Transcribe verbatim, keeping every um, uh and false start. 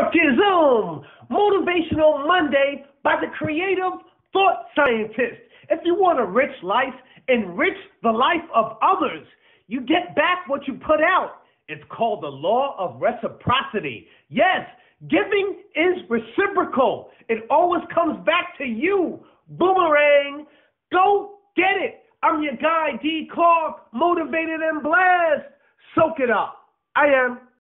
Markism, Motivational Monday by the creative thought scientist. If you want a rich life, enrich the life of others. You get back what you put out. It's called the law of reciprocity. Yes, giving is reciprocal. It always comes back to you. Boomerang. Go get it. I'm your guy, D. Clark, motivated and blessed. Soak it up. I am.